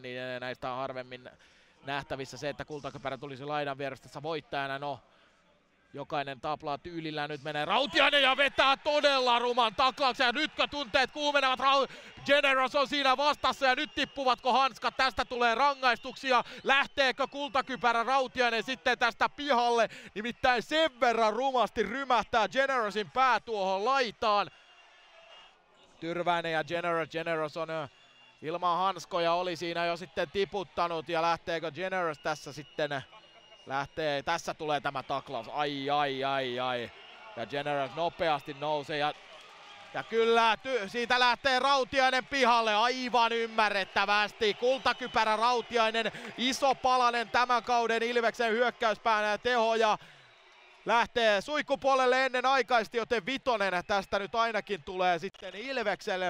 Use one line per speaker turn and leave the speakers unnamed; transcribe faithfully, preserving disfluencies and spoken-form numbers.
niin näistä on harvemmin nähtävissä se, että Kultakypärä tulisi laidan vierestä voittajana. No, jokainen taplaa tyylillä, nyt menee Rautiainen ja vetää todella ruman taklauksen ja nytkö tunteet kuumenevat, Rau- Generous on siinä vastassa ja nyt tippuvatko hanskat, tästä tulee rangaistuksia, lähteekö Kultakypärä Rautiainen sitten tästä pihalle, nimittäin sen verran rumasti rymähtää Generousin pää tuohon laitaan. Tyrväinen ja Generous, Generous on ilman hanskoja, oli siinä jo sitten tiputtanut ja lähteekö Generous tässä sitten lähtee, tässä tulee tämä taklaus, ai ai ai ai. Ja Generous nopeasti nousee ja, ja kyllä ty, siitä lähtee Rautiainen pihalle aivan ymmärrettävästi. Kultakypärä Rautiainen, iso palanen tämän kauden Ilveksen hyökkäyspäänä tehoja. Lähtee suihkupuolelle ennen aikaisesti, joten vitonen tästä nyt ainakin tulee sitten Ilvekselle.